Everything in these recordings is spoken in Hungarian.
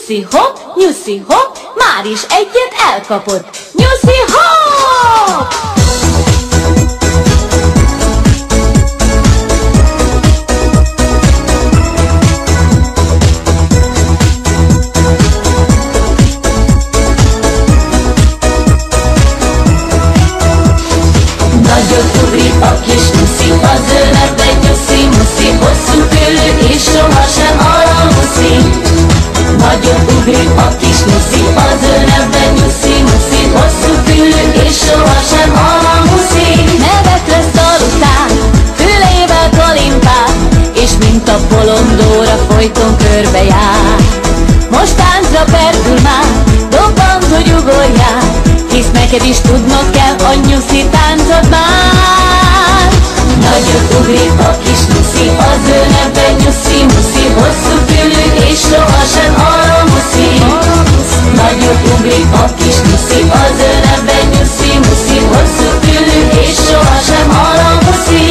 Nyuszi hopp, már is egyet elkapott. Nyuszi hopp! Nagyot ugrik a kis nyuszi, a zöldben nyuszi-muszi, hosszú küllő és sohasem alamuszi. Nagyot ugrik a kis nyuszi, a zöldben nyuszi-muszi, hosszú küllő és sohasem alamuszi. Nevet lesz alután, fülével kalimpál, és mint a bolondóra folyton körbe jár. Most táncra perdül már, dobbant, hogy ugorjál, hisz neked is tudnod kell a nyuszi táncod már. Nagyot ugrik a kis nyuszi, a zöldben nyuszi-muszi, hosszú küllő és sohasem alamuszi. Nagyot ugrik a kis nyuszi, a zöldben nyuszi-muszi, hosszú küllő és sohasem alamuszi.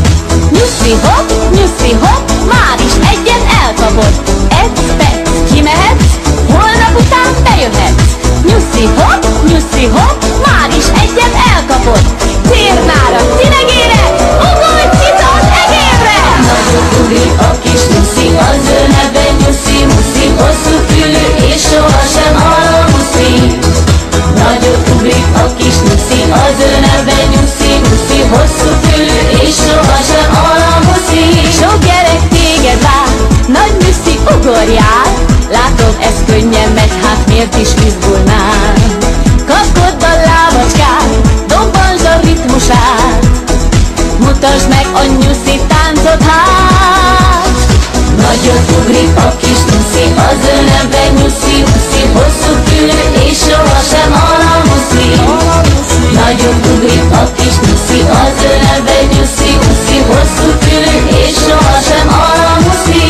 Nyuszi hopp, már is egyet elkapott. Egy-pec, kimehetsz, holnap után bejöhetsz. Nyuszi hopp, már is egyet elkapott. Cérnára, cinegére, ugorj cica az egérre! Nagyot ugrik a kis nyuszi, a zöldben nyuszi-muszi, hosszú küllő és sohasem alamuszi. Nagyot ugrik a kis nyuszi, a zöldben nyuszi-muszi, hosszú küllő és sohasem alamuszi. Sok gyerek téged vár, nagy nyuszi, ugorjál. Látom, ez könnyen megy, hát miért is izgulnál? Kapkodd a lábacskát, dobbansd a ritmusát, mutasd meg a nyuszi táncot hát. Nagyot ugrik a kis nyuszi, a zöldben nyuszi-muszi, hosszú küllő és sohasem alamuszi. Nagyot ugrik a kis nyuszi, a zöldben nyuszi-muszi, hosszú küllő és sohasem alamuszi.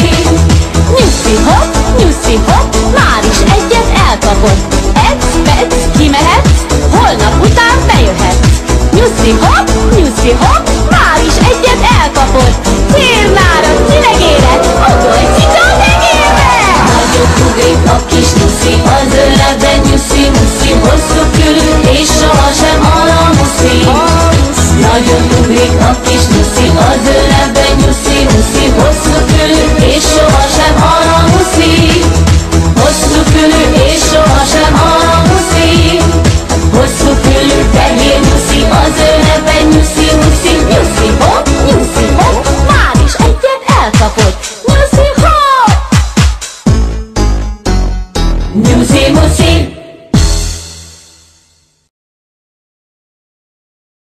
Nyuszi hopp, már is egyet elkapott. Egy-pec, kimehetsz, holnap után bejöhetsz. Nyuszi hopp, már is egyet elkapott. Cérnára, cinegére, ugorj cica az egérre! Nagyot ugrik a kis nyuszi, a zöldben nyuszi-muszi, hosszú küllő és sohasem alamuszi. Nagyot ugrik a kis nyuszi, a zöldben nyuszi-muszi, hosszú küllő és sohasem alamuszi. Hosszú küllő és sohasem alamuszi. Hosszú küllő fehér nyuszi, a zöldben nyuszi-muszi, nyuszi hopp, már is egyet elkapott. Nyuszi hopp! nyuszi-muszi.